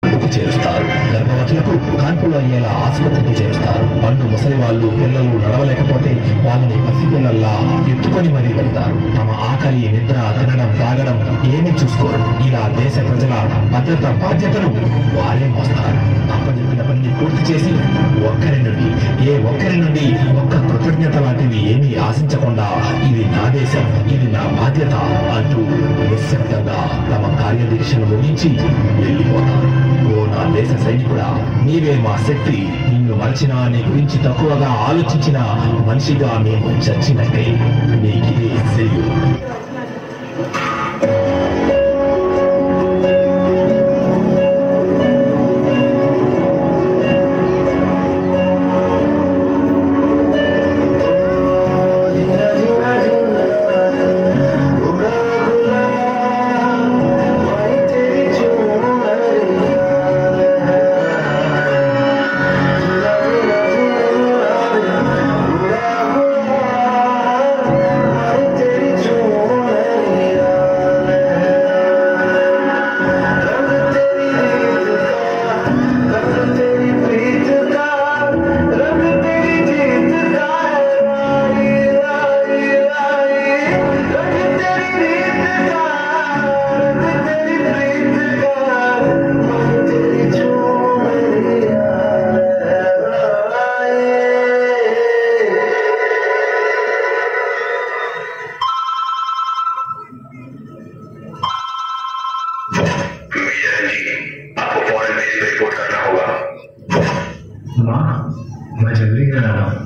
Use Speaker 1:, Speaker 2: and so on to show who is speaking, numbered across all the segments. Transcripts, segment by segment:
Speaker 1: చేరుస్తారు. గర్భవతులకు కాన్పులు అయ్యేలా ఆసుపత్రికి చేరుస్తారు. పండు ముసలి వాళ్ళు పిల్లలు నడవలేకపోతే వాళ్ళని పసిపిల్లల్లా ఎత్తుకొని మరీ వెళ్తారు. తమ ఆకలి, నిద్ర, తినడం, తాగడం ఏమీ చూసుకోరు. ఇలా దేశ ప్రజల భద్రత బాధ్యతను వారే మోస్తారు. అప్పచెప్పిన పనిని పూర్తి చేసి ఏ ఒక్కరి నుండి ఒక్క కృతజ్ఞత లాంటివి ఏమీ ఆశించకుండా ఇది నా దేశం, ఇది నా బాధ్యత అంటూ నిశ్శబ్దంగా తమ కార్యదీక్షను ముగించి వెళ్ళిపోతారు. ఓ నా దేశ సైనికుడా, నీవే మా శక్తి. నిన్ను మరచినా, నీ గురించి తక్కువగా ఆలోచించిన మనిషిగా మేము చచ్చినట్టే. నీకిదే సెల్యూట్.
Speaker 2: मैं जल्दी ही रहा हूँ।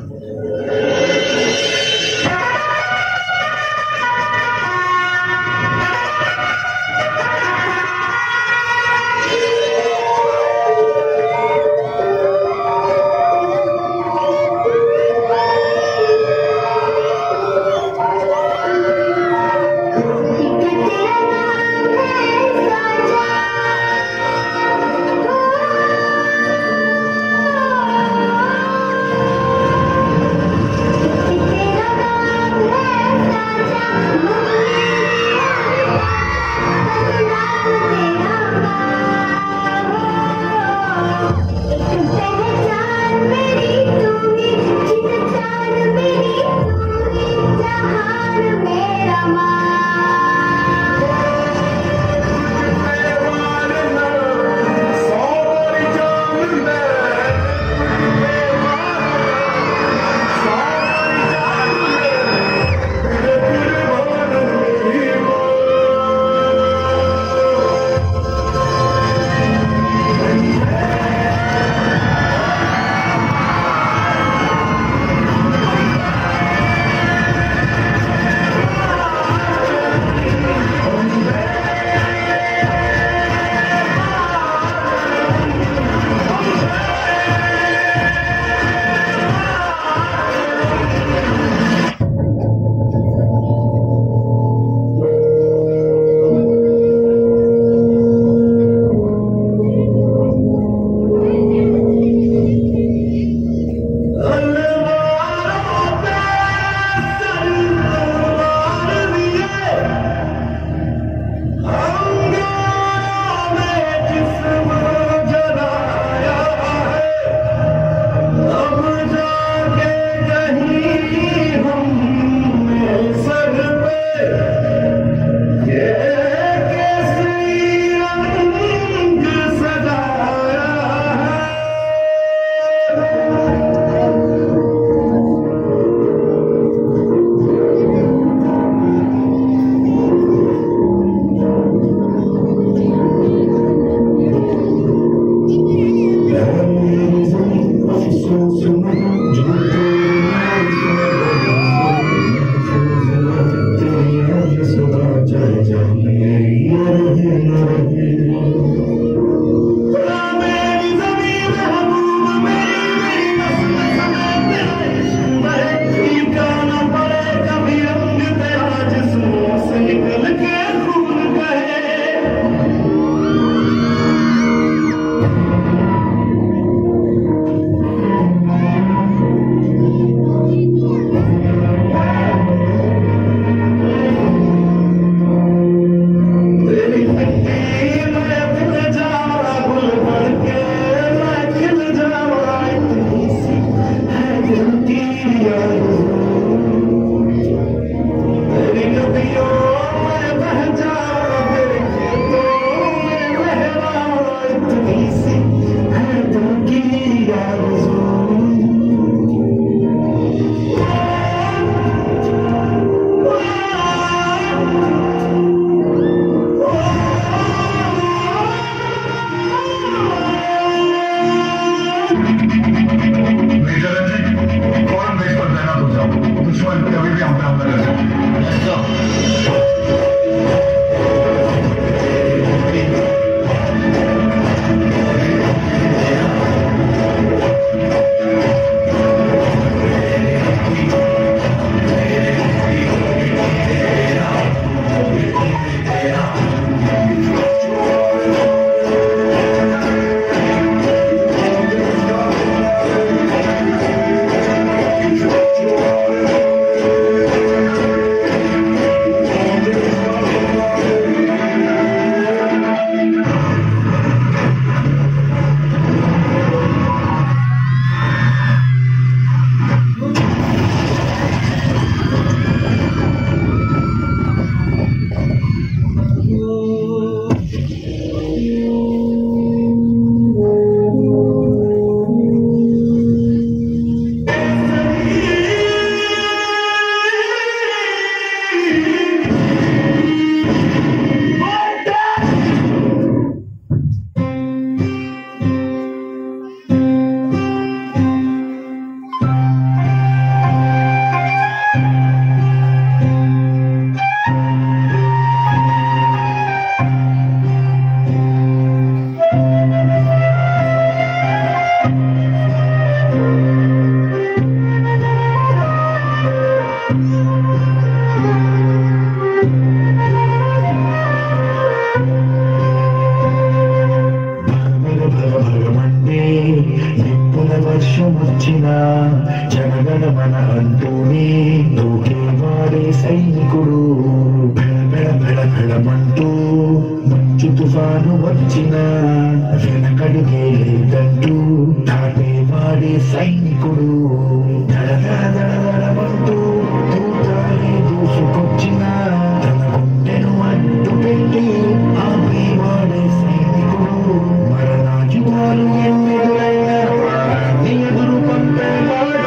Speaker 3: వర్షం వచ్చిన జనగణమన అంటూనే దూకేవాడే సైనికుడు. బెళ బెళ బెళమంటూ మంచు తుఫాను వచ్చిన వెనకడుగే లేదంటూ దాటేవాడే సైనికుడు. దడ దడ దడ దడమంటూ దూతాలే దూసుకొచ్చిన తన గుండెను అడ్డు పెట్టి ఆపేవాడే సైనికుడు. మరణాయుధాలు ఎన్నెదురైనా నీ ఎదురు పంపేవాడు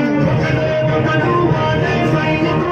Speaker 3: వాడే సైనికుడు.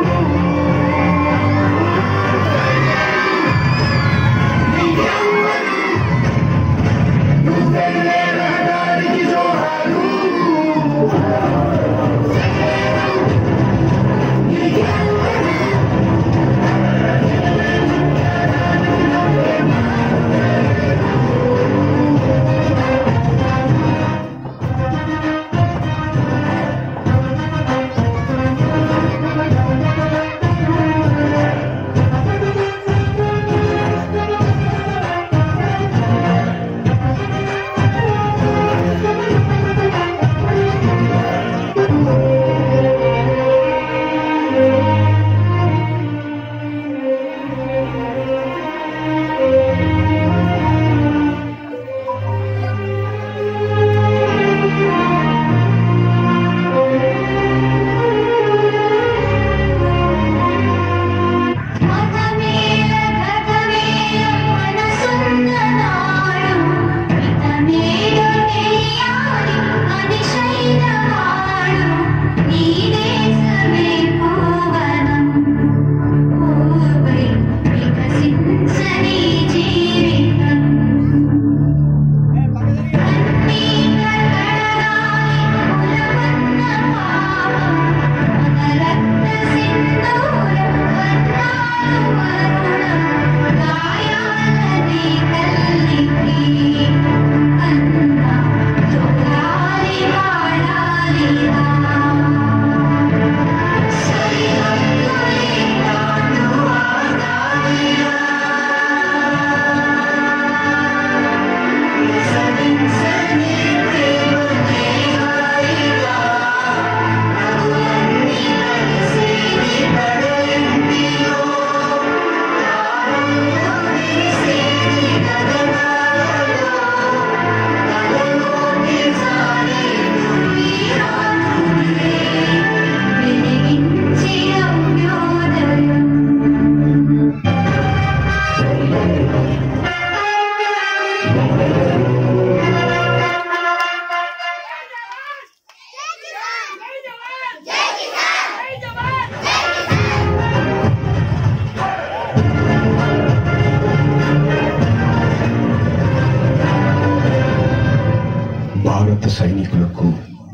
Speaker 4: భారత సైనికులకు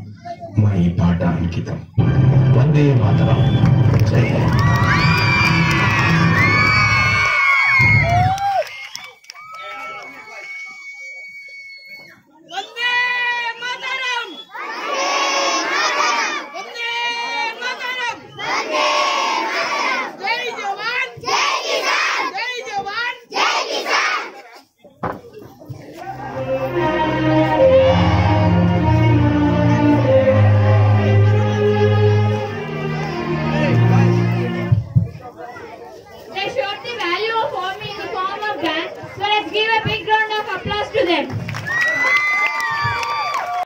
Speaker 4: మా ఈ పాట అంకితం.
Speaker 1: వందే మాతరం. జై Hind.
Speaker 5: They showed the value of army in the form of dance, so let's give a big round of applause to them.